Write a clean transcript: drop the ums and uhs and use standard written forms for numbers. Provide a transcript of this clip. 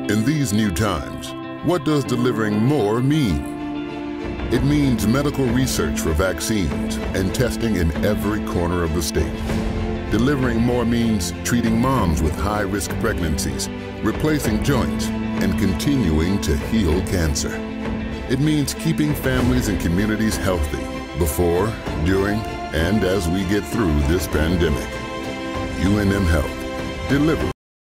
In these new times, what does delivering more mean? It means medical research for vaccines and testing in every corner of the state. Delivering more means treating moms with high-risk pregnancies, replacing joints, and continuing to heal cancer. It means keeping families and communities healthy before, during, and as we get through this pandemic. UNM Health. Deliver.